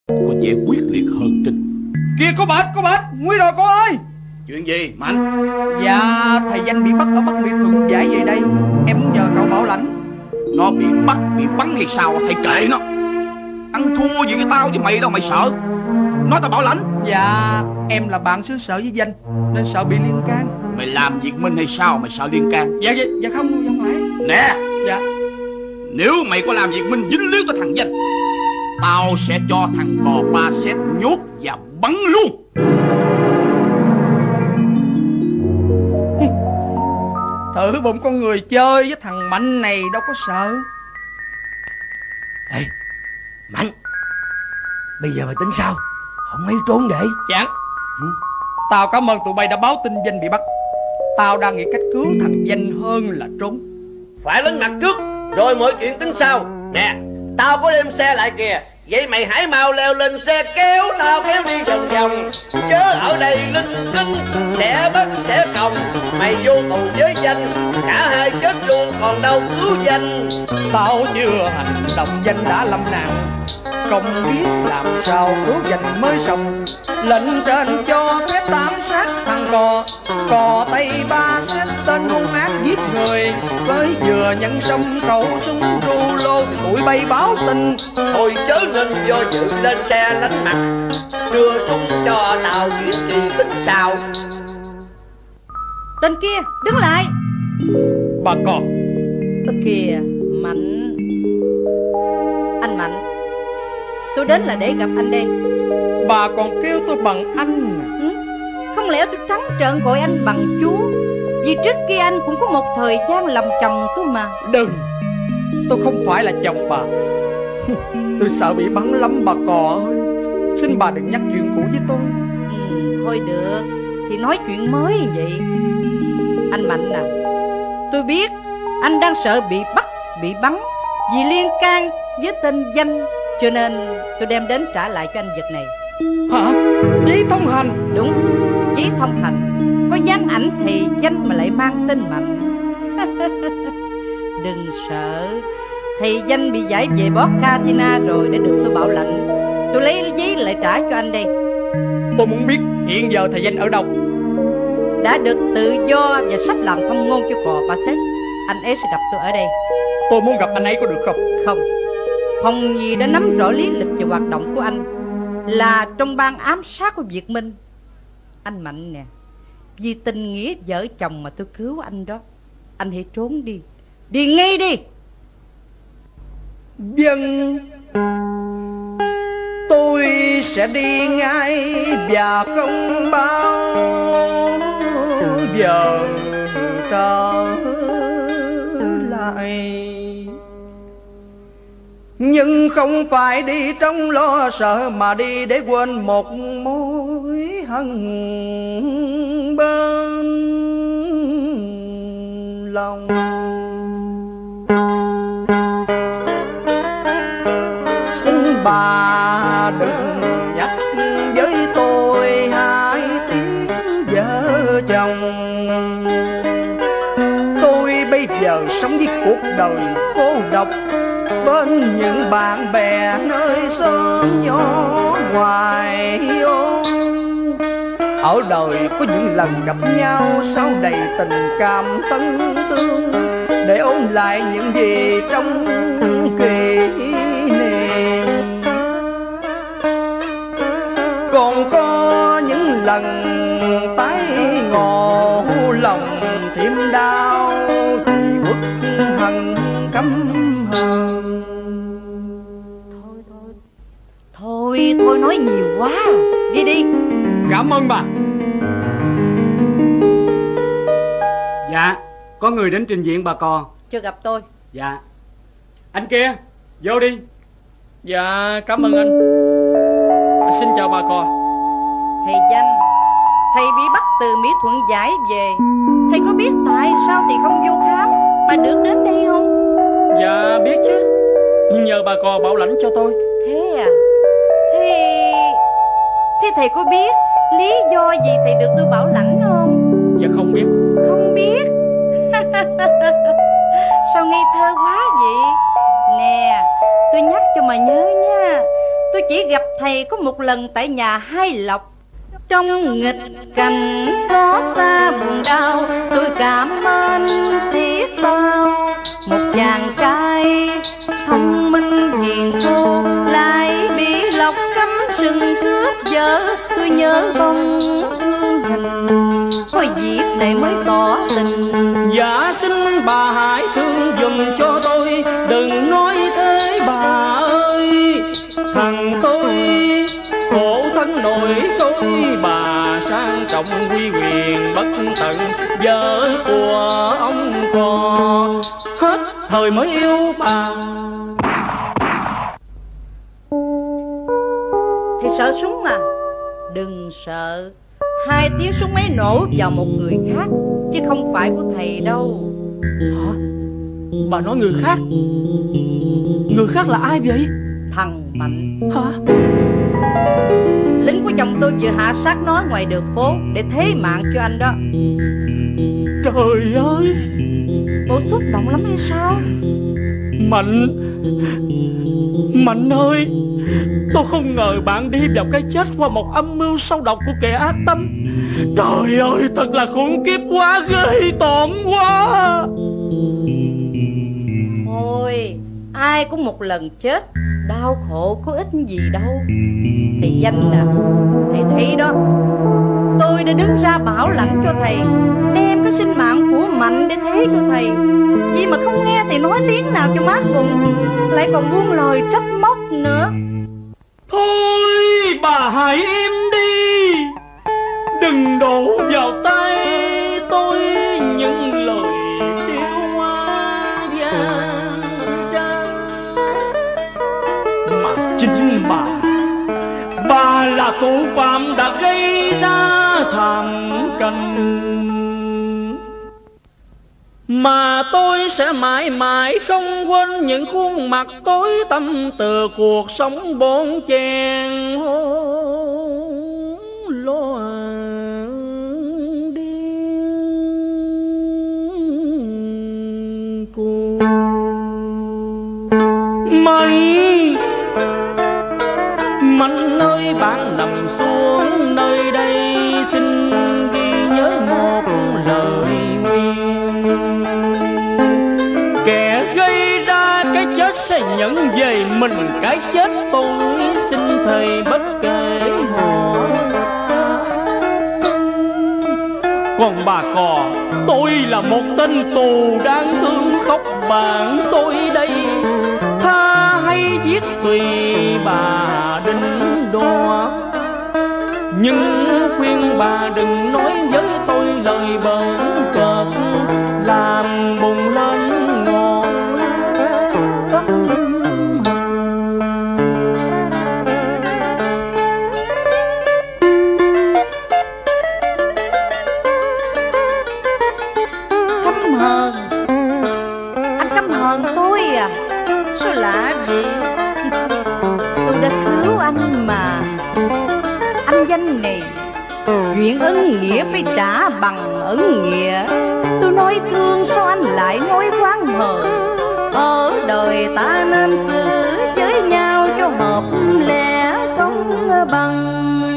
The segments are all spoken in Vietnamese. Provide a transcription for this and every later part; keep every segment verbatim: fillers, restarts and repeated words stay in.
có vẻ quyết liệt hơn Trinh. Kìa có bạch, có bạch, nguy rồi cô ơi. Chuyện gì Mạnh? Dạ thầy Danh bị bắt ở Bắc Mỹ Thuận giải về đây. Em muốn nhờ cậu bảo lãnh. Nó bị bắt, bị bắn hay sao thầy kệ nó. Ăn thua gì với tao với mày đâu mày sợ. Nói tao bảo lãnh. Dạ em là bạn xứ sở với Danh nên sợ bị liên can. Mày làm việc minh hay sao mày sợ liên can? Dạ dạ, dạ không, không phải. Nè. Dạ. Nếu mày có làm việc minh dính líu tới thằng Danh, tao sẽ cho thằng cò ba xét nhốt và bắn luôn. Thử bụng con người chơi với thằng Mạnh này đâu có sợ. Ê Mạnh, bây giờ mày tính sao? Không hay trốn vậy? Chẳng ừ? Tao cảm ơn tụi bay đã báo tin Danh bị bắt. Tao đang nghĩ cách cứu thằng Danh hơn là trốn. Phải lên mặt trước rồi mọi chuyện tính sau. Nè, tao có đem xe lại kìa. Vậy mày hãy mau leo lên xe kéo tao kéo đi vòng vòng. Chớ ở đây linh tinh sẽ bắt sẽ còng. Mày vô tù với Danh, cả hai chết luôn còn đâu cứu Danh. Tao chưa hành động Danh đã lâm nạn, không biết làm sao cứu Danh mới xong. Lệnh trên cho phép tám sát thằng cò, cò tay ba xét tên hung ác giết người. Với vừa nhận xong khẩu súng ru lô thì tụi bay báo tin. Thôi chớ nên do dự lên xe lánh mặt, đưa súng cho tao chuyện kỳ tính sao. Tên kia đứng lại. Bà cò. Ơ kìa Mạnh. Anh Mạnh, tôi đến là để gặp anh đây. Bà còn kêu tôi bằng anh ừ? Không lẽ tôi trắng trợn gọi anh bằng chú? Vì trước kia anh cũng có một thời gian làm chồng tôi mà. Đừng, tôi không phải là chồng bà. Tôi sợ bị bắn lắm bà cò ơi. Xin bà đừng nhắc chuyện cũ với tôi. ừ, Thôi được, thì nói chuyện mới vậy. Anh Mạnh à, tôi biết anh đang sợ bị bắt, bị bắn vì liên can với tên Danh, cho nên tôi đem đến trả lại cho anh vật này. Hả? Giấy thông hành? Đúng, giấy thông hành. Có dán ảnh thì Danh mà lại mang tên Mạnh. Đừng sợ, thì Danh bị giải về Bót Katina rồi để được tôi bảo lãnh. Tôi lấy giấy lại trả cho anh đây. Tôi muốn biết hiện giờ thầy Danh ở đâu. Đã được tự do và sắp làm thông ngôn cho cò Passet. Anh ấy sẽ gặp tôi ở đây. Tôi muốn gặp anh ấy có được không? Không. Hồng Nhi đã nắm rõ lý lịch và hoạt động của anh, là trong ban ám sát của Việt Minh. Anh Mạnh nè, vì tình nghĩa vợ chồng mà tôi cứu anh đó. Anh hãy trốn đi, đi ngay đi. Vâng, tôi sẽ đi ngay và không bao giờ trở lại. Nhưng không phải đi trong lo sợ, mà đi để quên một mối hận bên lòng. Xin bà đừng nhắc với tôi hai tiếng vợ chồng. Tôi bây giờ sống với cuộc đời cô độc, bên những bạn bè nơi xóm nhỏ ngoài ô. Ở đời có những lần gặp nhau sao đầy tình cảm tân tương, để ôn lại những gì trong kỷ niệm. Còn có những lần tái ngộ lòng thêm đau, thì bức hận căm hờn. Thôi thôi Thôi thôi nói nhiều quá. Đi đi. Cảm ơn bà. Dạ, có người đến trình diện bà cò. Chưa gặp tôi. Dạ. Anh kia, vô đi. Dạ, cảm ơn anh. Xin chào bà cò. Thầy Danh, thầy bị bắt từ Mỹ Thuận giải về. Thầy có biết tại sao thầy không vô khám mà được đến đây không? Dạ biết chứ, nhưng nhờ bà cò bảo lãnh cho tôi. Thế à? Thế... Thế thầy có biết lý do gì thầy được tôi bảo lãnh không? Dạ không biết. Không biết? Sao ngây thơ quá vậy? Nè, tôi nhắc cho mà nhớ nha. Tôi chỉ gặp thầy có một lần tại nhà Hai Lộc. Trong nghịch cảnh xót xa buồn đau, tôi cảm ơn xiết bao. Một chàng trai thông minh hiền khô lại bị Lộc cấm sừng cướp vợ. Tôi nhớ bóng hương hình, có dịp này mới tỏ tình. Dạ xin bà hãy thương dùm cho tôi, đừng nói thế bà ơi. Thằng tôi khổ thân nổi trôi, bà sang trọng quy quyền bất tận. Vợ của ông còn hết thời mới yêu bà. Thì sợ súng à? Đừng sợ. Hai tiếng súng ấy nổ vào một người khác, chứ không phải của thầy đâu. Hả? Bà nói người khác? Người khác là ai vậy? Thằng Mạnh. Hả? Lính của chồng tôi vừa hạ sát nó ngoài đường phố để thế mạng cho anh đó. Trời ơi! Bộ xúc động lắm hay sao? Mạnh, Mạnh ơi, tôi không ngờ bạn đi vào cái chết qua một âm mưu sâu độc của kẻ ác tâm. Trời ơi, thật là khủng khiếp quá, ghê tởm quá. Thôi, ai cũng một lần chết, đau khổ có ích gì đâu. Thầy Danh à, thầy thấy đó, tôi đã đứng ra bảo lãnh cho thầy, đem cái sinh mạng của Mạnh để thế cho thầy. Vì mà không nghe thầy nói tiếng nào cho mát cùng, lại còn buông lời trách móc nữa. Thôi bà hãy im đi, đừng đổ vào tay tôi những lời điêu hoa gian trang. Mà chính bà, bà là thủ phạm đã gây ra thảm cảnh mà tôi sẽ mãi mãi không quên. Những khuôn mặt tối tăm từ cuộc sống bon chen hỗn loạn điên cuồng. Mạnh, Mạnh ơi, bạn nằm xuống nơi đây, xin ghi nhớ một lời nguyền. Kẻ gây ra cái chết sẽ nhận về mình cái chết, tôi xin thầy bất kể họ. Còn bà cò, tôi là một tên tù đáng thương khóc bạn tôi đây. Tha hay giết tùy bà định đoạt, nhưng khuyên bà đừng nói với tôi lời bẩn cợt, làm bùng lên ngọn cấm. Căm hờn? Anh căm hờn tôi à? Sao lạ vậy? Tôi đã cứu anh mà. Anh Danh này, chuyện ân nghĩa phải trả bằng ân nghĩa. Tôi nói thương sao anh lại nói oán hờn? Ở đời ta nên xử với nhau cho hợp lẽ công bằng.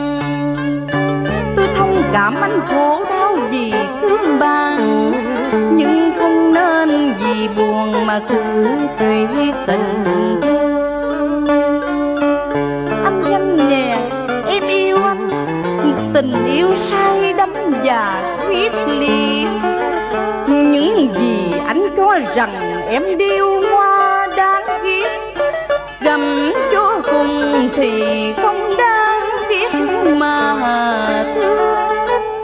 Tôi thông cảm anh khổ đau vì thương bạn, nhưng không nên vì buồn mà cứ tùy tình thương. Anh Danh nè, em yêu anh, tình yêu say đắm và quyết liệt. Những gì anh cho rằng em điêu hoa đáng ghét, gầm cho cùng thì không đáng tiếc mà thương.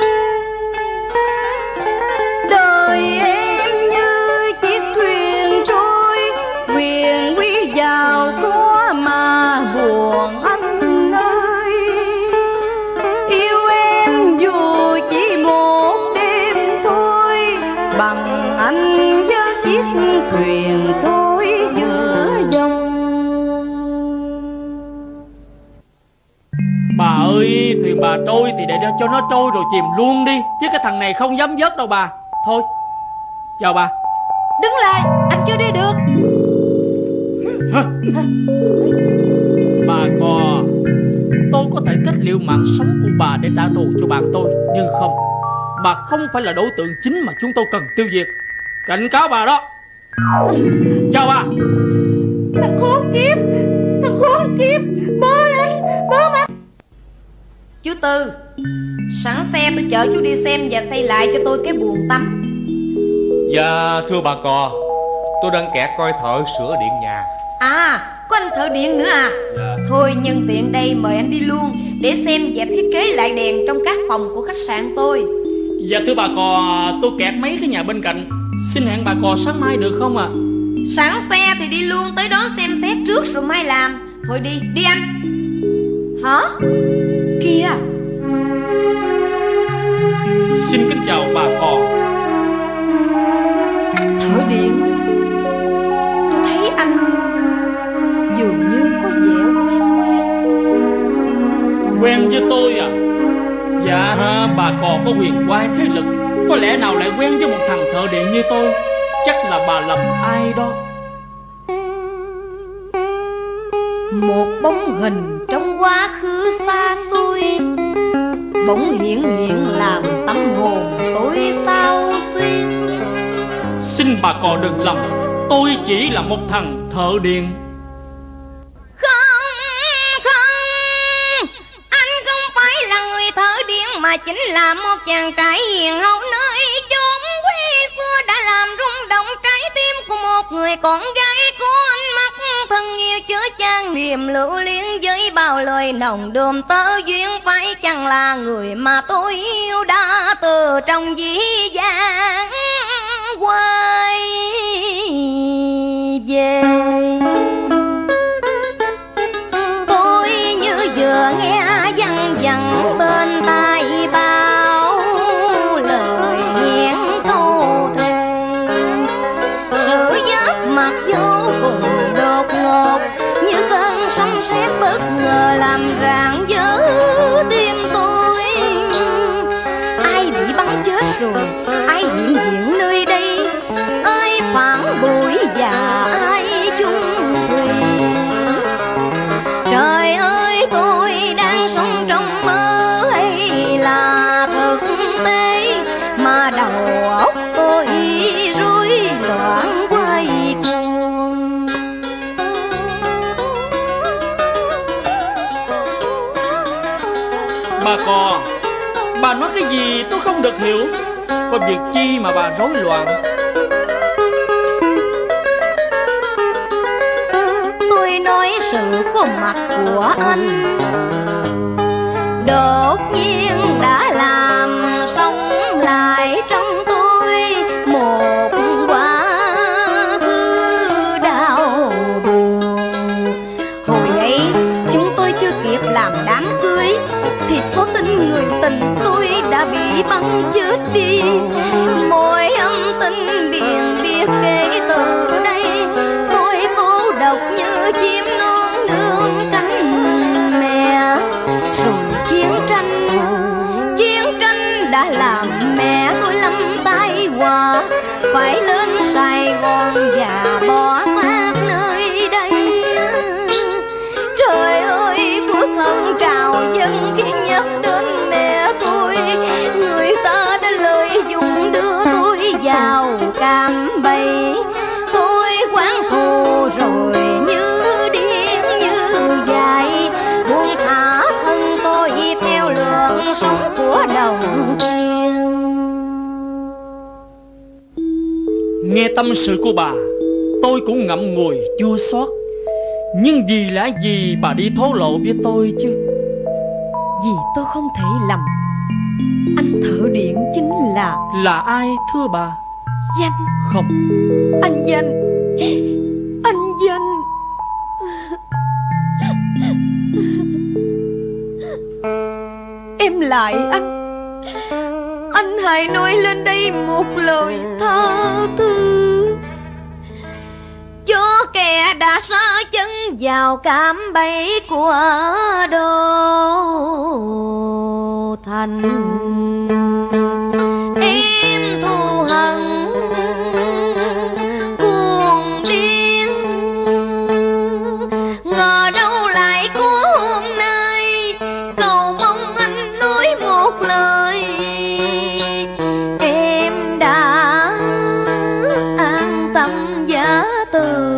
Đời em như chiếc thuyền trôi, quyền quý giàu có mà buồn anh ơi. Yêu em dù chỉ một đêm thôi, bằng anh với chiếc thuyền trôi giữa dòng. Bà ơi, thuyền bà trôi thì để cho nó trôi rồi chìm luôn đi, chứ cái thằng này không dám vớt đâu bà. Thôi, chào bà. Đứng lại, anh chưa đi được. Bà Cò, tôi có thể kết liễu mạng sống của bà để trả thù cho bạn tôi, nhưng không, bà không phải là đối tượng chính mà chúng tôi cần tiêu diệt. Cảnh cáo bà đó. Chào bà. Thằng khốn kiếp, thằng khốn kiếp, bớ đánh, bớ mắt. Chú Tư, sẵn xe tôi chở chú đi xem và xây lại cho tôi cái buồng tắm. Dạ thưa bà Cò, tôi đang kẹt coi thợ sửa điện nhà. À, có anh thợ điện nữa à? Dạ. Thôi nhân tiện đây mời anh đi luôn để xem và thiết kế lại đèn trong các phòng của khách sạn tôi. Dạ thưa bà Cò, tôi kẹt mấy cái nhà bên cạnh, xin hẹn bà Cò sáng mai được không ạ? À? Sẵn xe thì đi luôn tới đó xem xét trước rồi mai làm. Thôi đi, đi anh. Hả? Kìa. Xin kính chào bà Cò. Anh thợ điện, tôi thấy anh dường như có vẻ quen quen. Quen với tôi à? Dạ bà Cò có quyền quay thế lực, có lẽ nào lại quen với một thằng thợ điện như tôi? Chắc là bà lầm ai đó. Một bóng hình trong quá khứ xa xôi bỗng hiện hiện làm tâm hồn tôi sao xuyên. Xin bà Cò đừng lầm, tôi chỉ là một thằng thợ điện. Không, không, anh không phải là người thợ điện mà chính là một chàng trai hiền hậu nơi chốn quê xưa đã làm rung động trái tim của một người con gái của anh mắt thân yêu chứa chan niềm lưu luyến với bao lời nồng đượm tơ duyên. Phải chăng là người mà tôi yêu đã từ trong dĩ vãng quay về? Tôi như vừa nghe văng vẳng bên tai bao lời hẹn câu thề, sự giáp mặt vô cùng đột ngột như cơn sóng sét bất ngờ làm rạng vỡ tim tôi. Ai bị bắn chết rồi, ai hiện diện nơi đây, ai phản bội và ai chung thủy. Trời ơi, tôi đang sống trong mơ hay là thực tế mà đầu óc tôi rối loạn quay cuồng. Bà Cò, bà nói cái gì tôi không được hiểu. Có việc chi mà bà rối loạn? Tôi nói sự có mặt của anh đột nhiên đã làm sống lại trong tôi một quá khứ đau buồn. Hồi ấy chúng tôi chưa kịp làm đám cưới thì có tin người tình tôi đã bị bắn chết đi. Mỗi âm tinh biển biết kể từ đây tôi cô độc như chim non nương cánh mẹ. Rồi chiến tranh, chiến tranh đã làm mẹ tôi lâm tai họa, phải lên Sài Gòn và bỏ xác nơi đây. Trời ơi, phước ân trào dâng khi nhắc đến mẹ tôi, người ta đã lợi dụng đưa tôi vào cạm bẫy. Tôi quán thù rồi như điên như vậy, buông thả thân tôi theo lượng sống của đồng tiền. Nghe tâm sự của bà, tôi cũng ngậm ngùi chua xót. Nhưng vì lẽ gì bà đi thổ lộ với tôi chứ? Vì tôi không thể lầm, anh thợ điện chính là... Là ai thưa bà? Danh. Không. Anh Danh. Anh Danh. Em lại anh. Anh hãy nói lên đây một lời tha thứ cho kẻ đã sa chân vào cạm bẫy của Đô Thành. Em thù hận cuồng điên, ngờ đâu lại có từ.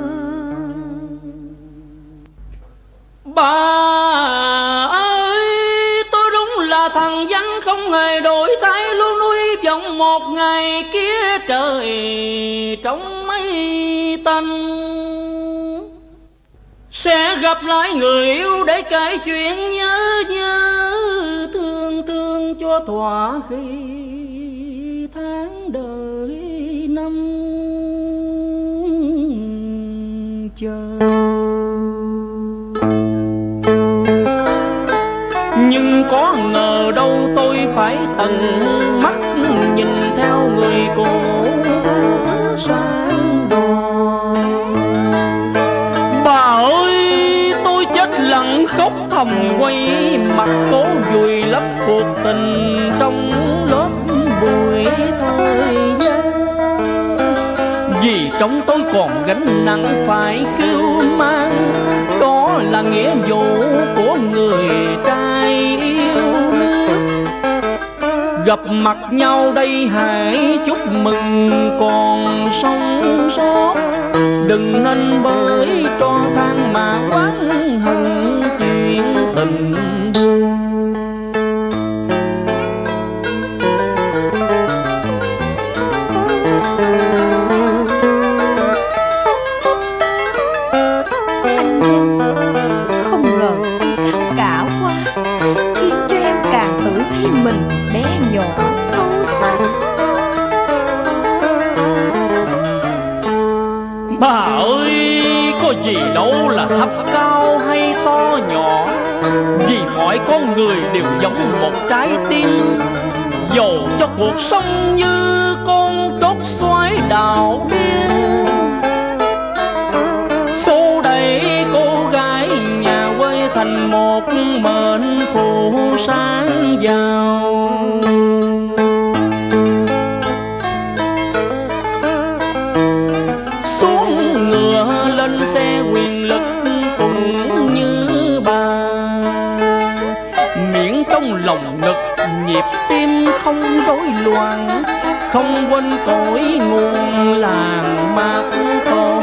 Bà ơi, tôi đúng là thằng văn không hề đổi thay, luôn nuôi vọng một ngày kia trời trong mây tanh sẽ gặp lại người yêu để kể chuyện nhớ nhớ thương thương cho thỏa khi tháng đời năm chờ. Nhưng có ngờ đâu tôi phải tận mắt nhìn theo người cô sang đò. Bà ơi, tôi chết lặng khóc thầm quay mặt cố vùi lấp cuộc tình trong lớp bụi thời gian. Vì trong tôi còn gánh nặng phải kêu mang, đó là nghĩa vụ của người trai yêu nước. Gặp mặt nhau đây hãy chúc mừng còn sống sót, đừng nên bởi cho than mà oán hận chuyện tình đương. Mình bé nhỏ xấu xa. Bà ơi, có gì đâu là thấp cao hay to nhỏ, vì mọi con người đều giống một trái tim. Dầu cho cuộc sống như con chốt xoáy đảo biên, xô đẩy cô gái nhà quê thành một mệnh phụ sáng giàu. Xuống ngựa lên xe quyền lực cũng như bà, miễn trong lòng ngực nhịp tim không rối loạn, không quên cõi nguồn làng mạc thôi.